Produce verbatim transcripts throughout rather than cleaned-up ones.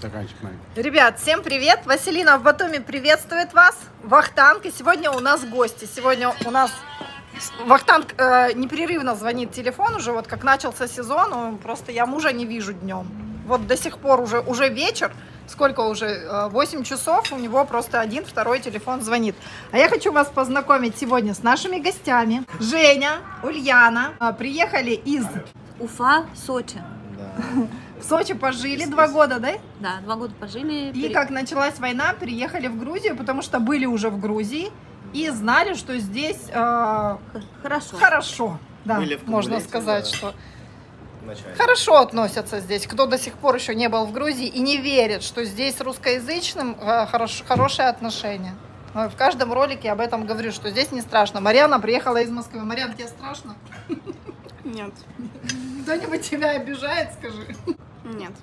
Стаканчик маленький. Ребят, всем привет! Василина в Батуми приветствует вас. Вахтанг. И сегодня у нас гости. Сегодня у нас Вахтанг э, непрерывно звонит телефон уже, вот как начался сезон. Просто я мужа не вижу днем. Вот до сих пор уже, уже вечер. Сколько уже? восемь часов. У него просто один, второй телефон звонит. А я хочу вас познакомить сегодня с нашими гостями. Женя, Ульяна. Приехали из Уфа, Сочи. Да. В Сочи пожили два года, да? Да, два года пожили. И как началась война, переехали в Грузию, потому что были уже в Грузии и знали, что здесь э, хорошо. Хорошо, да, Были в можно Кумулете, сказать, да. что Вначале. хорошо относятся здесь. Кто до сих пор еще не был в Грузии и не верит, что здесь русскоязычным э, хорош, хорошее отношение. В каждом ролике я об этом говорю, что здесь не страшно. Марьяна приехала из Москвы. Марьяна, тебе страшно? Нет. Кто-нибудь тебя обижает, скажи? Нет.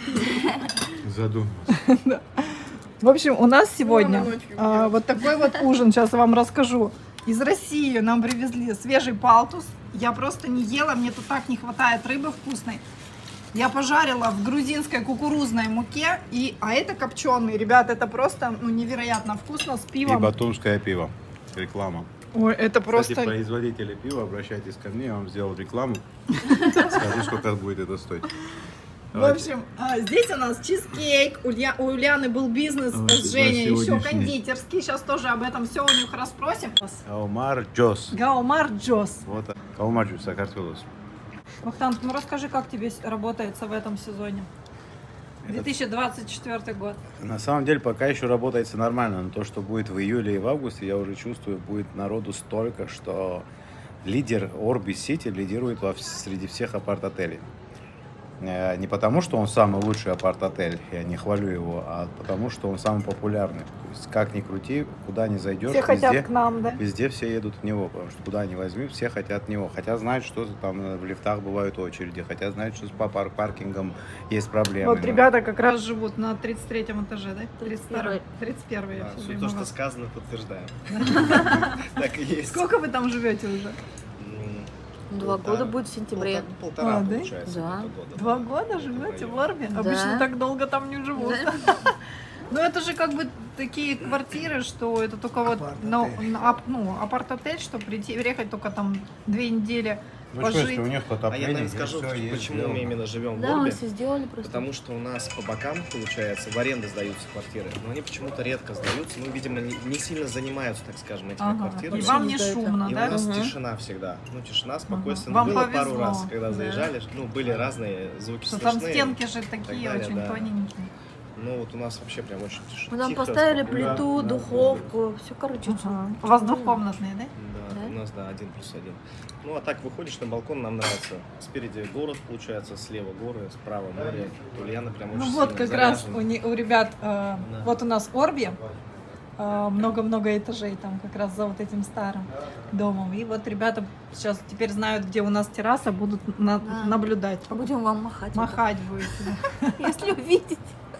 Задумался. В общем, у нас сегодня ночью а, вот такой вот ужин, сейчас вам расскажу. Из России нам привезли свежий палтус. Я просто не ела, мне тут так не хватает рыбы вкусной. Я пожарила в грузинской кукурузной муке, и, а это копченый, ребят, это просто ну, невероятно вкусно с И пивом. батумское пиво. Реклама. Ой, это просто... Кстати, производители пива, обращайтесь ко мне, я вам сделал рекламу. Скажу, сколько будет это стоить. В общем, а, здесь у нас чизкейк, у, Улья... у Ульяны был бизнес Ой, с Женей, еще сегодняшний. кондитерский, сейчас тоже об этом все у них расспросим. Гаумар Джос. Гаумар Джос. Вот. Гаумар Джос, Сакартвелос. Вахтанг, ну расскажи, как тебе работается в этом сезоне? две тысячи двадцать четвёртый год. На самом деле пока еще работается нормально, но то, что будет в июле и в августе, я уже чувствую, будет народу столько, что лидер Орби Сити лидирует во, среди всех апарт-отелей. Не потому, что он самый лучший апарт-отель, я не хвалю его, а потому, что он самый популярный. То есть, как ни крути, куда ни зайдешь, Все везде, хотят к нам, да? везде все едут в него, потому что куда ни возьми, все хотят в него. Хотя знают, что там в лифтах бывают очереди, хотя знают, что с пар паркингом есть проблемы. Вот ребята как раз живут на тридцать третьем этаже, да? тридцать первый. тридцать первый. я Да, всё все время то, что говорю. сказано, подтверждаем. Так и есть. Сколько вы там живете уже? М, Два полтора- года будет в сентябре. полтора- Полтора, А, да? получается. Да. где-то года. Два года живете в Орбе? Да. Обычно так долго там не живут. Ну это же как бы такие квартиры, что это только вот на, на ап- ну, апарт-отель, чтобы прийти, приехать только там две недели Ну, в пожить. смысле, у них А я, отопление, наверное, здесь скажу, всё есть почему мы сделано. именно живем в Да, мы Орбе. все сделали просто. Потому что у нас по бокам, получается, в аренду сдаются квартиры, но они почему-то редко сдаются, ну, видимо, не, не сильно занимаются, так скажем, этими Ага. квартирами. И вам не Ничего не шумно, И да? у нас Мгм. тишина всегда. Ну, тишина, спокойствие. Вам Ну, было повезло. пару раз, когда Да. заезжали, ну, были разные звуки Что там слышны. стенки же такие далее, очень да. тоненькие. Ну, вот у нас вообще прям очень тишина. Мы там Тихо, поставили спокойно. плиту, да, духовку, все, короче. Ага. У вас двухкомнатные, да? Да, Да? у нас, да, один плюс один. Ну, а так выходишь на балкон, нам нравится. Спереди город, получается, слева горы, справа море. Ульяна прям очень Ну вот сильно как раз заряжена. у, не- у ребят, э, Да. вот у нас Орби, э, много-много этажей там как раз за вот этим старым домом. И вот ребята сейчас теперь знают, где у нас терраса, будут на- Да. наблюдать. Будем вам махать. Махать будете. Если увидите.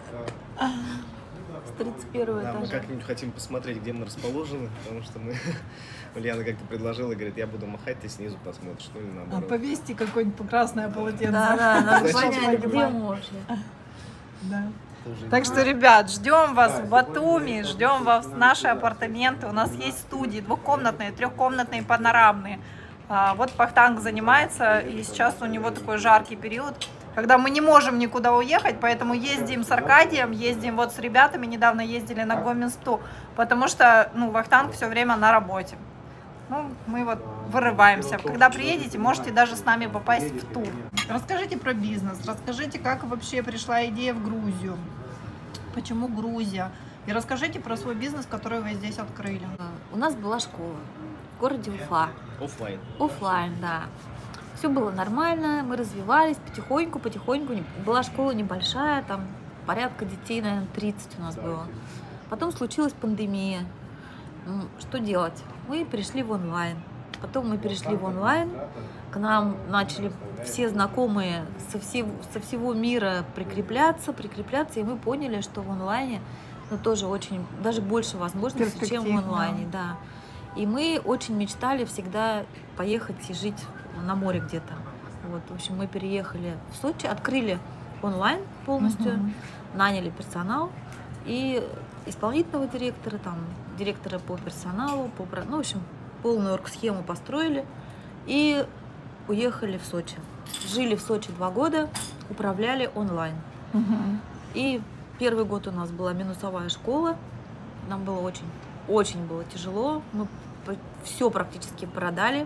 С тридцать первого Да, мы этажа. как-нибудь хотим посмотреть, где мы расположены, потому что мы... Ульяна как-то предложила, говорит, я буду махать, ты снизу посмотришь, ну или А наоборот. повесьте какое-нибудь красное полотенце. Да, да, надо Зачем понять, где понимать? можно. Да. Тоже Так что, ребят, ждем вас в Батуми, ждем вас в наши апартаменты. У нас есть студии двухкомнатные, трехкомнатные, панорамные. А, Вот Вахтанг занимается, и сейчас у него такой жаркий период, когда мы не можем никуда уехать, поэтому ездим с Аркадием, ездим вот с ребятами, недавно ездили на Гоминсту, потому что, ну, Вахтанг все время на работе. Ну, мы вот вырываемся. Когда приедете, можете даже с нами попасть в тур. Расскажите про бизнес, расскажите, как вообще пришла идея в Грузию, почему Грузия, и расскажите про свой бизнес, который вы здесь открыли. У нас была школа в городе Уфа. оффлайн. Оффлайн, да. Все было нормально, мы развивались потихоньку, потихоньку. Была школа небольшая, там порядка детей, наверное, тридцать у нас было. Потом случилась пандемия. Ну, что делать? Мы перешли в онлайн. Потом мы перешли в онлайн. К нам начали все знакомые со всего, со всего мира прикрепляться, прикрепляться. И мы поняли, что в онлайне ну, тоже очень, даже больше возможностей, чем в Перспектив, онлайне. Да. И мы очень мечтали всегда поехать и жить на море где-то. Вот, в общем, мы переехали в Сочи, открыли онлайн полностью. Мгм. наняли персонал и исполнительного директора, там, директора по персоналу, по, ну, в общем, полную оргсхему построили и уехали в Сочи. Жили в Сочи два года, управляли онлайн. Угу. И первый год у нас была минусовая школа, нам было очень, очень было тяжело, мы все практически продали,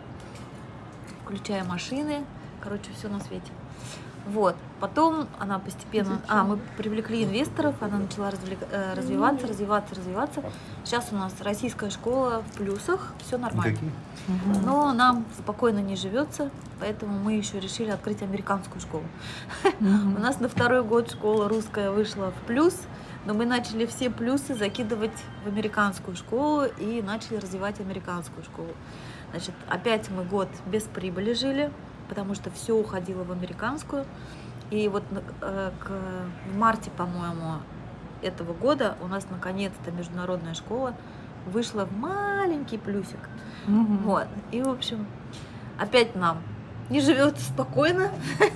включая машины, короче, все на свете. Вот. Потом она постепенно... А, мы привлекли инвесторов, она начала развлек... развиваться, развиваться, развиваться. Сейчас у нас российская школа в плюсах, все нормально. Но нам спокойно не живется, поэтому мы еще решили открыть американскую школу. У нас на второй год школа русская вышла в плюс, но мы начали все плюсы закидывать в американскую школу и начали развивать американскую школу. Значит, опять мы год без прибыли жили, потому что все уходило в американскую. И вот э, к, в марте, по-моему, этого года у нас наконец-то международная школа вышла в маленький плюсик. Mm-hmm. Вот. И, в общем, опять нам не живется спокойно.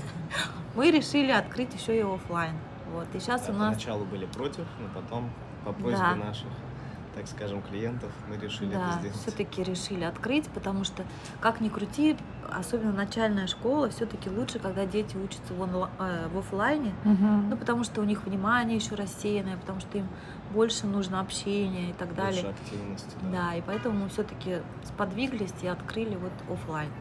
Мы решили открыть еще и офлайн. Вот. И сейчас да, у нас... Поначалу были против, но потом, по просьбе да. наших, так скажем, клиентов, мы решили да, это сделать. все-таки решили открыть, потому что, как ни крути, особенно начальная школа, все-таки лучше, когда дети учатся в, онла... э, в офлайне, Угу. ну, потому что у них внимание еще рассеянное, потому что им больше нужно общение и так далее. Больше активности. Да. Да, и поэтому мы все-таки сподвиглись и открыли вот офлайн.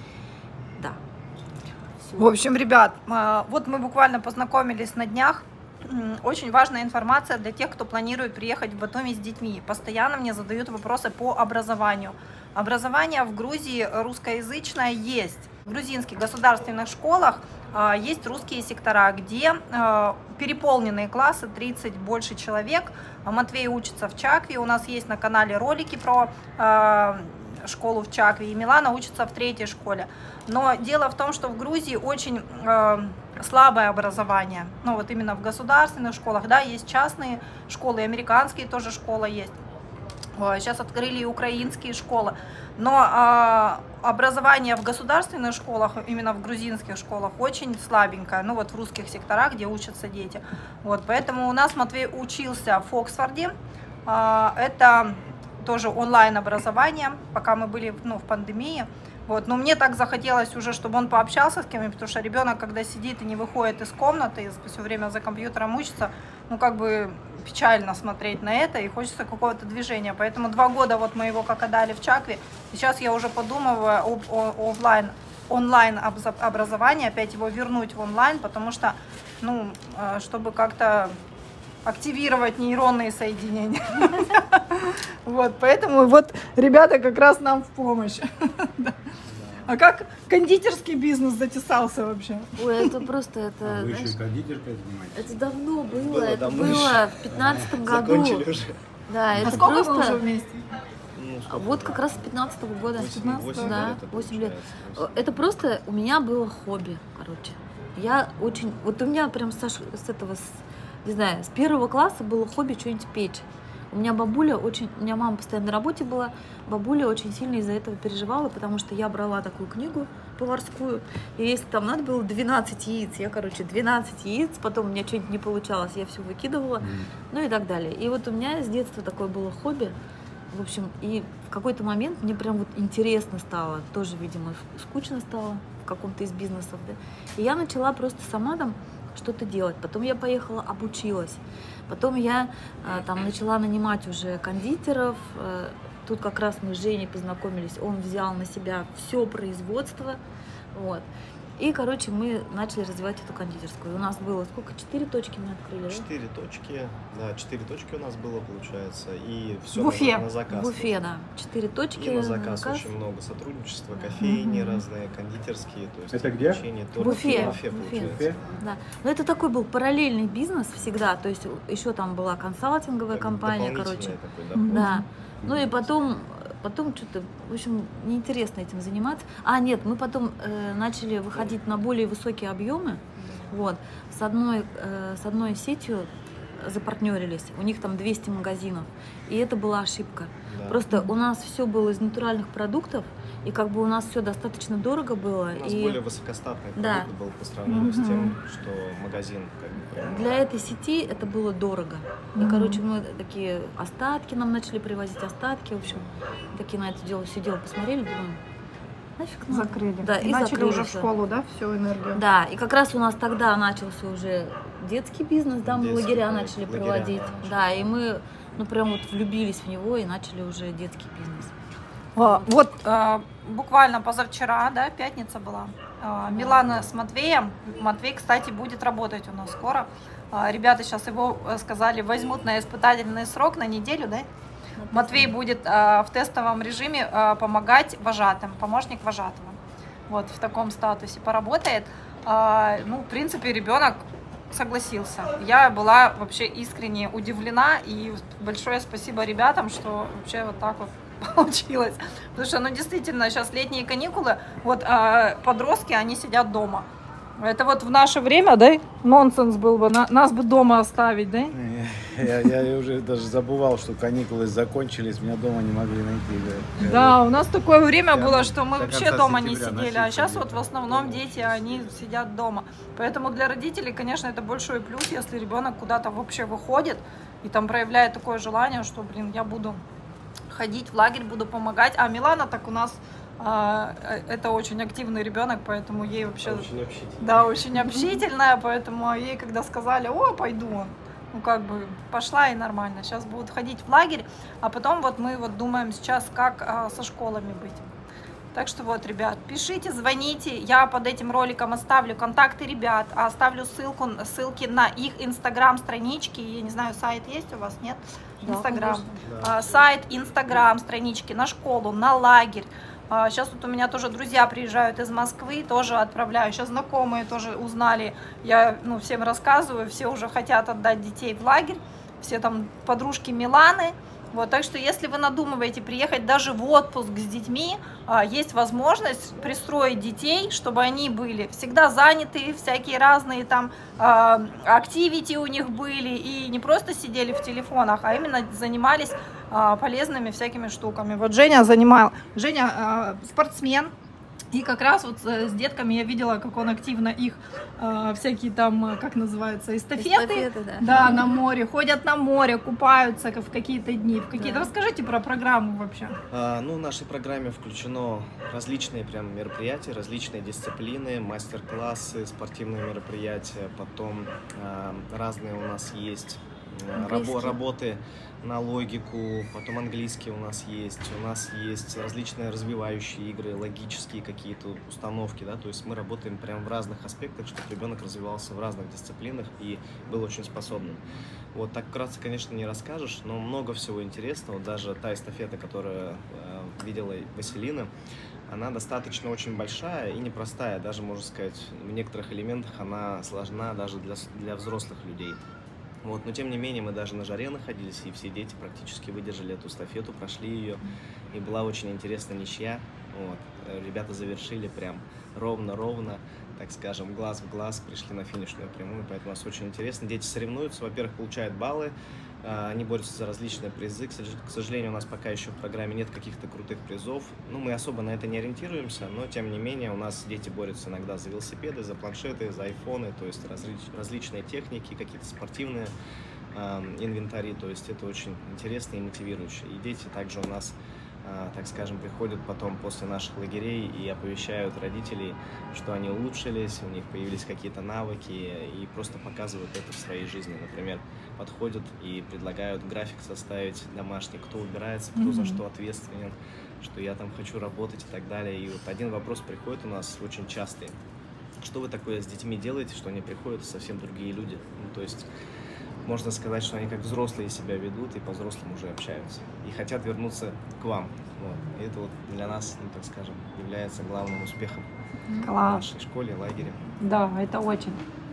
Да. Всё. В общем, ребят, э, вот мы буквально познакомились на днях. М, Очень важная информация для тех, кто планирует приехать в Батуми с детьми. Постоянно мне задают вопросы по образованию. Образование в Грузии русскоязычное есть. В грузинских государственных школах э, есть русские сектора, где э, переполненные классы, тридцать больше человек. Матвей учится в Чакве, у нас есть на канале ролики про э, школу в Чакве, и Милана учится в третьей школе. Но дело в том, что в Грузии очень э, слабое образование. Ну вот именно в государственных школах, да, есть частные школы, американские тоже школы есть. Сейчас открыли и украинские школы. Но э, образование в государственных школах, именно в грузинских школах, очень слабенькое. Ну вот в русских секторах, где учатся дети. Вот, поэтому у нас Матвей учился в Оксфорде. Э, это тоже онлайн образование, пока мы были, ну, в пандемии. Вот. Но мне так захотелось уже, чтобы он пообщался с кем-нибудь, потому что ребенок, когда сидит и не выходит из комнаты, и все время за компьютером учится, ну как бы печально смотреть на это, и хочется какого-то движения. Поэтому два года вот мы его как отдали в Чакве. Сейчас я уже подумываю об о, офлайн, онлайн образовании, опять его вернуть в онлайн, потому что, ну, чтобы как-то активировать нейронные соединения. Вот, поэтому вот ребята как раз нам в помощь. А как кондитерский бизнес затесался вообще? Ой, это просто, это, А вы еще знаешь, и кондитеркой занимаетесь? это давно было, Было это давно было еще. в пятнадцатом году. Закончили уже. Да, А это сколько вы уже просто... вместе? Ну, А сколько вот уже? как раз с пятнадцатого года. Восемь- восемь Да, лет это восемь лет. получается, Это просто у меня было хобби, короче. Я очень... Вот у меня прям с, с этого, с, не знаю, с первого класса было хобби что-нибудь печь. У меня бабуля очень... У меня мама постоянно на работе была. Бабуля очень сильно из-за этого переживала, потому что я брала такую книгу поварскую, и если там надо было двенадцать яиц, я, короче, двенадцать яиц, потом у меня что-нибудь не получалось, я все выкидывала, Мгм. ну и так далее. И вот у меня с детства такое было хобби. В общем, и в какой-то момент мне прям вот интересно стало, тоже, видимо, скучно стало в каком-то из бизнесов, да. И я начала просто сама там что-то делать. Потом я поехала, обучилась. Потом я э, там начала нанимать уже кондитеров. Э, тут как раз мы с Женей познакомились. Он взял на себя все производство. Вот. И, короче, мы начали развивать эту кондитерскую. У нас было сколько? Четыре точки мы открыли, да? Четыре точки, да, четыре точки у нас было, получается, и все В Уфе. на, на заказ. В Уфе, да. Четыре точки. И на заказ, очень много сотрудничества, кофейни разные, кондитерские, то есть Это где? печенье, В торты. Уфе. В Уфе, В Уфе. получается. Да. Но это такой был параллельный бизнес всегда. То есть еще там была консалтинговая Как компания, дополнительный короче. такой доход. Да. Ну и потом, потом что-то, в общем, неинтересно этим заниматься. А, нет, мы потом э, начали выходить на более высокие объемы. Вот. С одной, э, с одной сетью запартнерились, у них там двести магазинов, и это была ошибка. Да. Просто у нас все было из натуральных продуктов, и как бы у нас все достаточно дорого было. У нас и более высокостатный Да. продукт был по сравнению с тем, что магазин как бы прям- для этой сети это было дорого. И, короче, мы такие остатки нам начали привозить, остатки, в общем, такие на это дело все дело посмотрели, думаем, нафиг надо. Закрыли. Да, и и начали закрыли уже в всё. школу, да, всю энергию. Да, и как раз у нас тогда начался уже детский бизнес, да, мы Детский, лагеря да, начали лагеря, проводить. да, Да, и мы, ну, прям вот влюбились в него и начали уже детский бизнес. А, Вот а, буквально позавчера, да, пятница была, а, Милана с Матвеем. Матвей, кстати, будет работать у нас скоро. А, Ребята сейчас его, э, сказали, возьмут на испытательный срок на неделю, да? Матвей будет а, в тестовом режиме а, помогать вожатым, помощник вожатого. Вот в таком статусе поработает. А, ну, в принципе, ребенок согласился. Я была вообще искренне удивлена, и большое спасибо ребятам, что вообще вот так вот получилось. Потому что, ну, действительно, сейчас летние каникулы, вот а, подростки, они сидят дома. Это вот в наше время, да, нонсенс был бы, на- нас бы дома оставить, да? Я, я уже даже забывал, что каникулы закончились, меня дома не могли найти. Да, Да, у нас такое время Я было, до что мы вообще конца дома не сентября сидели, а носиться сейчас где-то. вот в основном дети, они сидят дома. Поэтому для родителей, конечно, это большой плюс, если ребенок куда-то вообще выходит и там проявляет такое желание, что, блин, я буду ходить в лагерь, буду помогать. А Милана так у нас а, это очень активный ребенок, поэтому ей вообще... Очень общительный. Да, очень общительная, поэтому ей, когда сказали, о, пойду, ну, как бы, пошла и нормально. Сейчас будут ходить в лагерь, а потом вот мы вот думаем сейчас, как а, со школами быть. Так что вот, ребят, пишите, звоните. Я под этим роликом оставлю контакты ребят, оставлю ссылку, ссылки на их инстаграм-странички. Я не знаю, сайт есть у вас, нет? Да, Инстаграм. конечно. А, сайт, инстаграм, странички, на школу, на лагерь. А, Сейчас вот у меня тоже друзья приезжают из Москвы, тоже отправляю. Сейчас знакомые тоже узнали. Я, ну, всем рассказываю, все уже хотят отдать детей в лагерь. Все там подружки Миланы. Вот, так что если вы надумываете приехать даже в отпуск с детьми, а, есть возможность пристроить детей, чтобы они были всегда заняты, всякие разные там активити у них были, и не просто сидели в телефонах, а именно занимались а, полезными всякими штуками. Вот Женя занимал, Женя а, спортсмен. И как раз вот с детками я видела, как он активно их э, всякие там, как называется, эстафеты, Эстафеты, да. да, на море, ходят на море, купаются в какие-то дни, в какие-то. Да. Расскажите про программу вообще. А, ну, в нашей программе включено различные прям мероприятия, различные дисциплины, мастер-классы, спортивные мероприятия, потом а, разные у нас есть а, рабо- Английский. работы на логику, потом английский у нас есть, у нас есть различные развивающие игры, логические какие-то установки, да, то есть мы работаем прям в разных аспектах, чтобы ребенок развивался в разных дисциплинах и был очень способным. Вот так вкратце, конечно, не расскажешь, но много всего интересного, даже та эстафета, которую э, видела Василина, она достаточно очень большая и непростая, даже, можно сказать, в некоторых элементах она сложна даже для, с- для взрослых людей. Вот, но тем не менее мы даже на жаре находились, и все дети практически выдержали эту эстафету, прошли ее, и была очень интересная ничья. Вот. Э, Ребята завершили прям ровно-ровно, так скажем, глаз в глаз, пришли на финишную прямую, поэтому у нас очень интересно. Дети соревнуются, во-первых, получают баллы, э, они борются за различные призы. К сож- к сожалению, у нас пока еще в программе нет каких-то крутых призов. Ну, мы особо на это не ориентируемся, но тем не менее у нас дети борются иногда за велосипеды, за планшеты, за айфоны, то есть различ- различные техники, какие-то спортивные э, инвентари, то есть это очень интересно и мотивирующе. И дети также у нас, э, так скажем, приходят потом после наших лагерей и оповещают родителей, что они улучшились, у них появились какие-то навыки, и просто показывают это в своей жизни. Например, подходят и предлагают график составить домашний, кто убирается, кто за Мгм. что ответственен, что я там хочу работать и так далее. И вот один вопрос приходит у нас очень частый. Что вы такое с детьми делаете, что они приходят совсем другие люди? Ну, то есть можно сказать, что они как взрослые себя ведут и по-взрослому уже общаются. И хотят вернуться к вам. Вот. И это вот для нас, ну, так скажем, является главным успехом в Класс. нашей школе, лагере. Да, это очень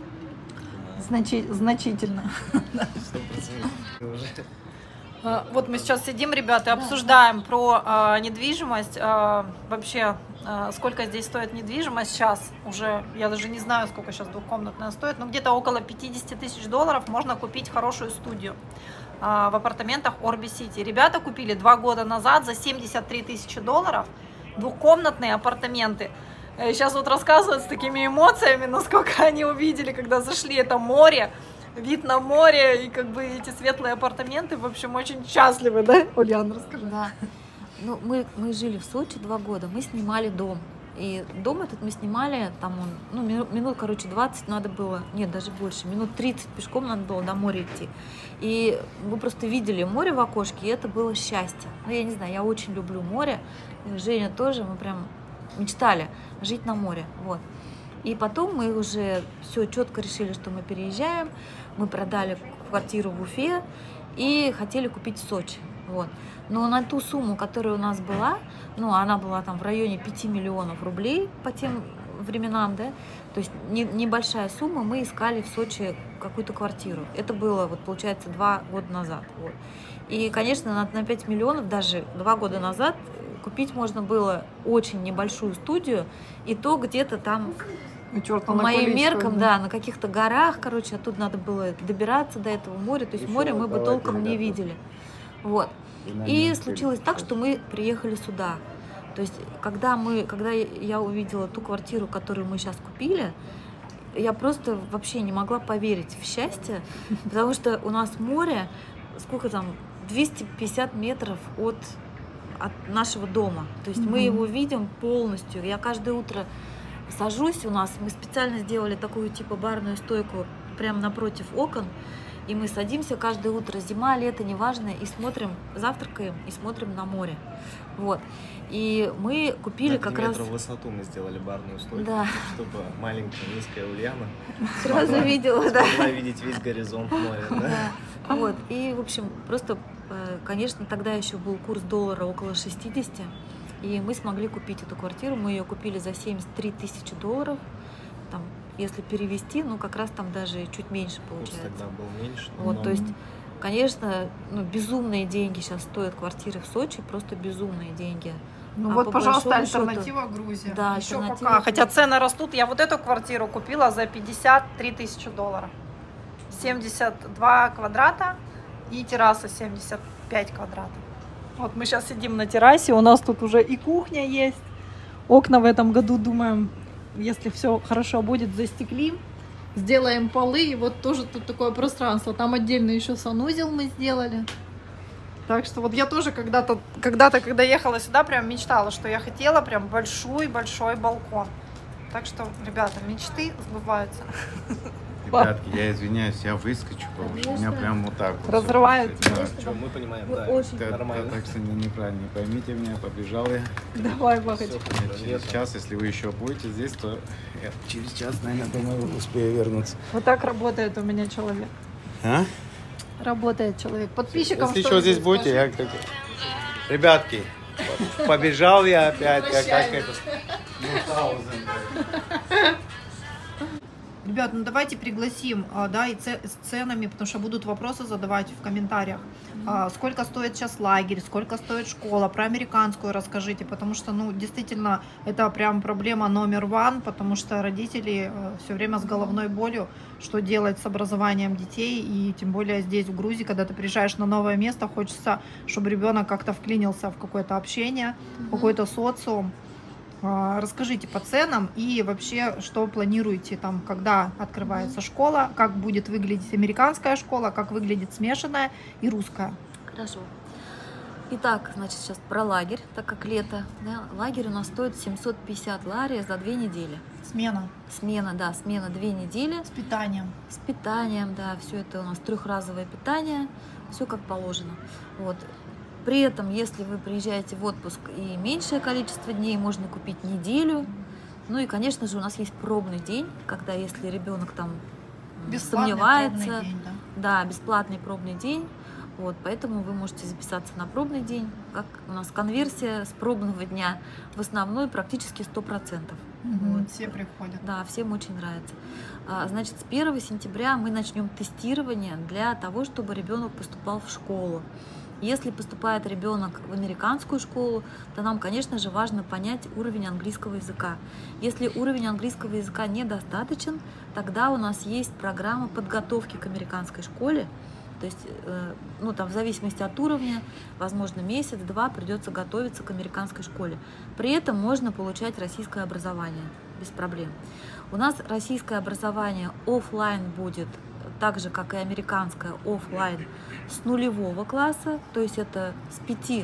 Да, значи- значительно. сто процентов. Уже. А, Вот мы сейчас сидим, ребята, и обсуждаем про а, недвижимость. А, вообще, э, сколько здесь стоит недвижимость сейчас, уже, я даже не знаю, сколько сейчас двухкомнатная стоит, но где-то около пятьдесят тысяч долларов можно купить хорошую студию э, в апартаментах Орби Сити. Ребята купили два года назад за семьдесят три тысячи долларов двухкомнатные апартаменты. Сейчас вот рассказывают с такими эмоциями, насколько они увидели, когда зашли, это море, вид на море и как бы эти светлые апартаменты, в общем, очень счастливы, да? Ульяна, расскажи. Да. Ну, мы, мы жили в Сочи два года, мы снимали дом. И дом этот мы снимали, там он, ну, минут, минут, короче, двадцать надо было, нет, даже больше, минут тридцать пешком надо было до моря идти. И мы просто видели море в окошке, и это было счастье. Ну, я не знаю, я очень люблю море, Женя тоже, мы прям мечтали жить на море, вот. И потом мы уже все четко решили, что мы переезжаем, мы продали квартиру в Уфе и хотели купить в Сочи, вот. Но на ту сумму, которая у нас была, ну, она была там в районе пяти миллионов рублей по тем временам, да, то есть не, небольшая сумма, мы искали в Сочи какую-то квартиру. Это было, вот, получается, два года назад, вот. И, конечно, на, на пять миллионов даже два года назад купить можно было очень небольшую студию, и то где-то там, по моим меркам, да, на каких-то горах, короче, оттуда надо было добираться до этого моря, то есть море мы бы толком не видели. Вот. И случилось так, что мы приехали сюда. То есть, когда, мы, когда я увидела ту квартиру, которую мы сейчас купили, я просто вообще не могла поверить в счастье, потому что у нас море, сколько там, двести пятьдесят метров от, от нашего дома. То есть, мы его видим полностью. Я каждое утро сажусь у нас, мы специально сделали такую типа барную стойку прямо напротив окон, и мы садимся каждое утро, зима, лето, неважно, и смотрим, завтракаем и смотрим на море. Вот. И мы купили как раз... в высоту мы сделали барную стойку, да, чтобы маленькая низкая Ульяна сразу видела, да, смогла видеть весь горизонт моря. Да? Да. Вот. И, в общем, просто, конечно, тогда еще был курс доллара около шестидесяти, и мы смогли купить эту квартиру. Мы ее купили за семьдесят три тысячи долларов. Там, если перевести, ну, как раз там даже чуть меньше получается. Курс тогда был меньше. Вот, но... то есть, конечно, ну, безумные деньги сейчас стоят квартиры в Сочи, просто безумные деньги. Ну А вот, по пожалуйста, большому альтернатива Грузия. Да, Еще альтернатива. пока. Хотя цены растут. Я вот эту квартиру купила за пятьдесят три тысячи долларов. семьдесят два квадрата и терраса семьдесят пять квадратов. Вот мы сейчас сидим на террасе, у нас тут уже и кухня есть. Окна в этом году, думаем, если все хорошо будет, застеклим. Сделаем полы, и вот тоже тут такое пространство. Там отдельно еще санузел мы сделали. Так что вот я тоже когда-то, когда-то, когда ехала сюда, прям мечтала, что я хотела прям большой-большой балкон. Так что, ребята, мечты сбываются. Ребятки, я извиняюсь, я выскочу, потому что меня прям вот так вот. Разрывает. Да. Что, мы понимаем, Вы да, очень Так, нормально. так что неправильно, не поймите меня, побежал я. Давай, Бахач. Всё, Через час, если вы еще будете здесь, то я через час, наверное, думаю, успею вернуться. Вот так работает у меня человек. А? Работает человек. Подписчикам Если что еще здесь скажи? будете, я как... Ребятки, побежал я опять, как, как это... Ребят, ну давайте пригласим, а, да, и ц- с ценами, потому что будут вопросы задавать в комментариях. А, сколько стоит сейчас лагерь, сколько стоит школа, про американскую расскажите, потому что, ну, действительно, это прям проблема номер один, потому что родители э, все время с головной болью, что делать с образованием детей, и тем более здесь, в Грузии, когда ты приезжаешь на новое место, хочется, чтобы ребенок как-то вклинился в какое-то общение, в какой-то социум. Расскажите по ценам и вообще, что планируете там, когда открывается школа, как будет выглядеть американская школа, как выглядит смешанная и русская. Хорошо. Итак, значит, сейчас про лагерь, так как лето. Да, лагерь у нас стоит семьсот пятьдесят лари за две недели. Смена Смена, да, смена две недели. с питанием. С питанием, да, все это у нас трехразовое питание, все как положено. Вот. При этом, если вы приезжаете в отпуск и меньшее количество дней, можно купить неделю. Ну и, конечно же, у нас есть пробный день, когда если ребенок там Бесплатный сомневается, пробный день, да. да, бесплатный пробный день. Вот, поэтому вы можете записаться на пробный день. Как у нас конверсия с пробного дня в основной практически сто процентов. Мгм, Вот. Все приходят. Да, всем очень нравится. А, Значит, с первого сентября мы начнем тестирование для того, чтобы ребенок поступал в школу. Если поступает ребенок в американскую школу, то нам, конечно же, важно понять уровень английского языка. Если уровень английского языка недостаточен, тогда у нас есть программа подготовки к американской школе. То есть, ну, там, в зависимости от уровня, возможно, месяц-два придется готовиться к американской школе. При этом можно получать российское образование без проблем. У нас российское образование офлайн будет так же, как и американское офлайн с нулевого класса, то есть это с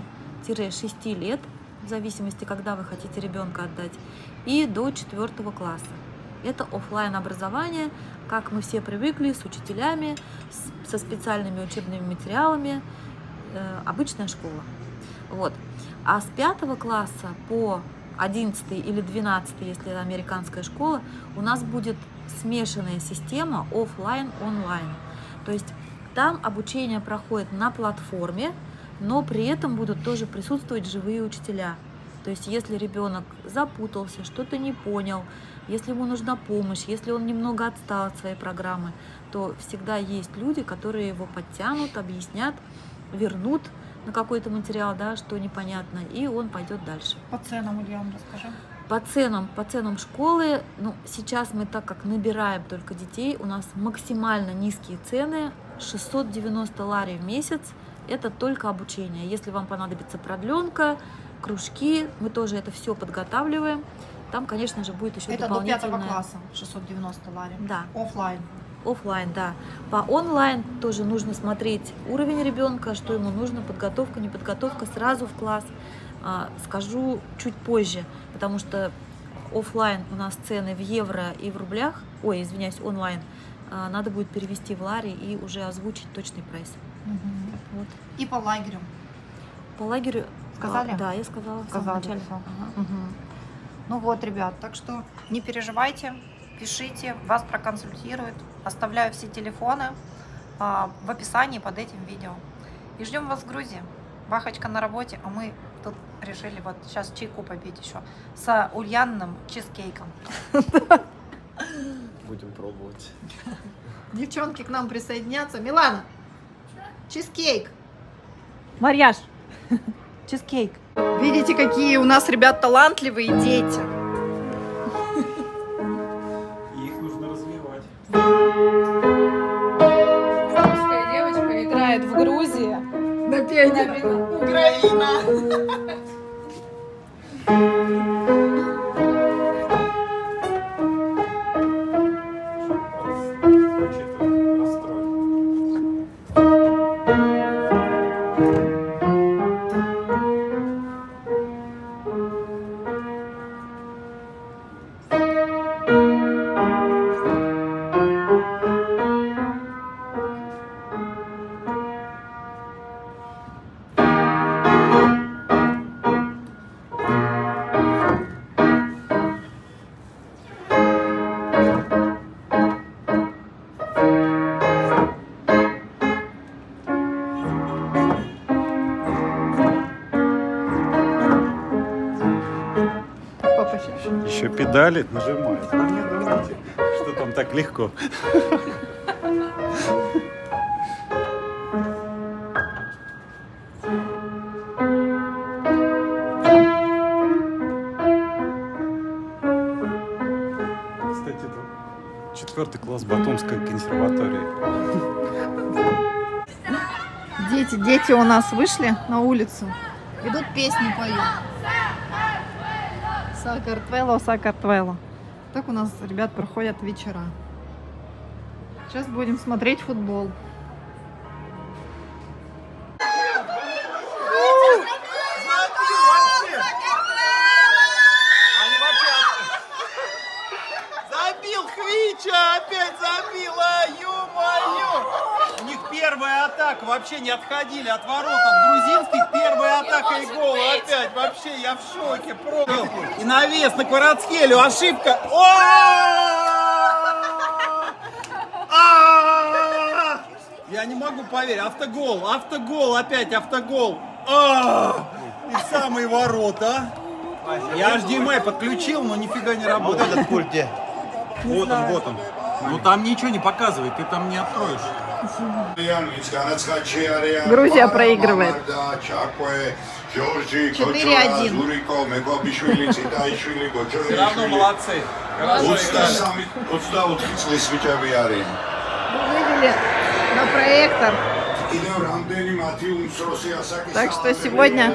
пяти-шести лет, в зависимости, когда вы хотите ребенка отдать, и до четвертого класса. Это офлайн образование, как мы все привыкли, с учителями, с, со специальными учебными материалами, э, обычная школа. Вот. А с пятого класса по одиннадцатый или двенадцатый, если это американская школа, у нас будет смешанная система офлайн-онлайн. То есть там обучение проходит на платформе, но при этом будут тоже присутствовать живые учителя. То есть если ребенок запутался, что-то не понял, если ему нужна помощь, если он немного отстал от своей программы, то всегда есть люди, которые его подтянут, объяснят, вернут на какой-то материал, да, что непонятно, и он пойдет дальше. По ценам, Ульяна, расскажи. По ценам, по ценам школы, ну, сейчас мы, так как набираем только детей, у нас максимально низкие цены, шестьсот девяносто лари в месяц, это только обучение. Если вам понадобится продленка, кружки, мы тоже это все подготавливаем. Там, конечно же, будет еще это дополнительное... до пятого класса, шестьсот девяносто лари. Да. Оффлайн. Оффлайн, да. По онлайн тоже нужно смотреть уровень ребенка, что ему нужно, подготовка, не подготовка, сразу в класс. А, скажу чуть позже, потому что оффлайн у нас цены в евро и в рублях, ой, извиняюсь, онлайн, а, надо будет перевести в лари и уже озвучить точный прайс. Угу. Вот. И по лагерю. По лагерю... Сказали? А, да, я сказала в самом начале. Ага. Угу. Ну вот, ребят, так что не переживайте, пишите, вас проконсультируют. Оставляю все телефоны а, в описании под этим видео. И ждем вас в Грузии. Бахочка на работе, а мы тут решили вот сейчас чайку попить еще с Ульяниным чизкейком. Будем пробовать. Девчонки к нам присоединятся. Милана, чизкейк. Марьяш, чизкейк. Видите, какие у нас, ребят, талантливые дети. Их нужно развивать. Русская девочка играет в Грузии на пианино. Украина. Еще педали нажимает. Ну, не думайте, что там так легко. Кстати, это четвертый класс Батумской консерватории. Дети, дети у нас вышли на улицу, идут песни поют. Сакартвело, Сакартвело. Так у нас, ребят, проходят вечера. Сейчас будем смотреть футбол. Забил Хвича, опять забила, ё-моё! У них первая атака, вообще не отходили от ворот. Грузинских первая атака и гол опять, вообще я в шоке. Просто. И навес на Кварацхелю, ошибка. Я не могу поверить, автогол, автогол, опять автогол. И в самые ворота. Я эйч ди эм ай подключил, но нифига не работает. Вот этот пульт где? Вот он, вот он. Ну там ничего не показывает, ты там не откроешь. Грузия проигрывает. четыре один. Все равно молодцы. Хорошо играли. Вывели на проектор. Так что сегодня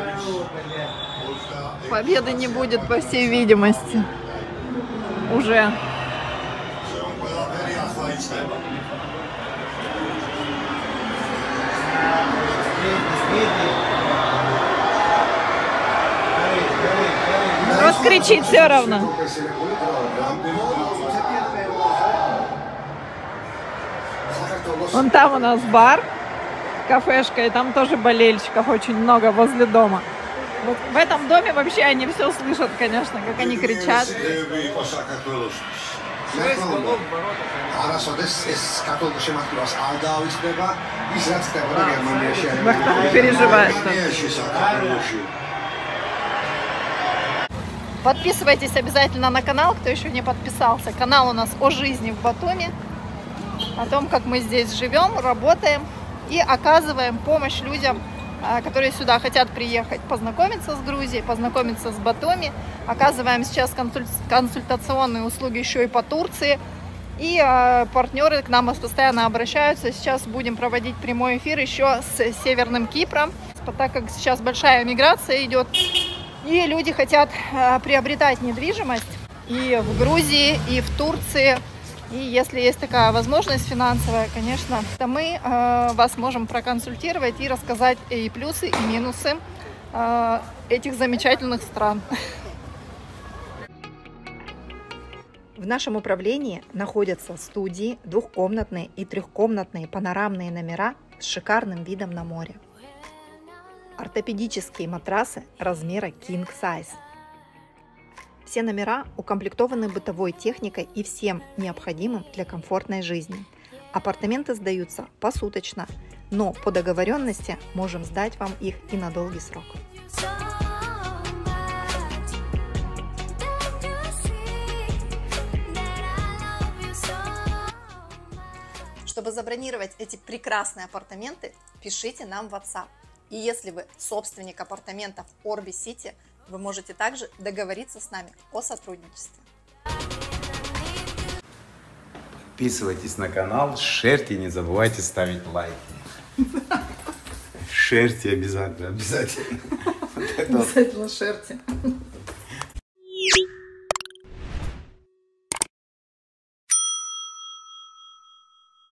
победы не будет, по всей видимости. Уже. Народ кричит все равно. Вон там у нас бар, кафешка, и там тоже болельщиков очень много возле дома. Вот в этом доме вообще они все слышат, конечно, как они кричат. Бахтанг переживает. Подписывайтесь обязательно на канал, кто еще не подписался. Канал у нас о жизни в Батуми, о том, как мы здесь живем, работаем и оказываем помощь людям, которые сюда хотят приехать, познакомиться с Грузией, познакомиться с Батуми. Оказываем сейчас консультационные услуги еще и по Турции. И э, партнеры к нам постоянно обращаются. Сейчас будем проводить прямой эфир еще с Северным Кипром, так как сейчас большая миграция идет. И люди хотят э, приобретать недвижимость и в Грузии, и в Турции. И если есть такая возможность финансовая, конечно, то мы э, вас можем проконсультировать и рассказать и плюсы, и минусы э, этих замечательных стран. В нашем управлении находятся студии, двухкомнатные и трехкомнатные панорамные номера с шикарным видом на море. Ортопедические матрасы размера King Size. Все номера укомплектованы бытовой техникой и всем необходимым для комфортной жизни. Апартаменты сдаются посуточно, но по договоренности можем сдать вам их и на долгий срок. Чтобы забронировать эти прекрасные апартаменты, пишите нам в WhatsApp. И если вы собственник апартаментов Orbi City, вы можете также договориться с нами о сотрудничестве. Подписывайтесь на канал, шерьте, не забывайте ставить лайки. Шерьте обязательно, обязательно. Обязательно шерьте.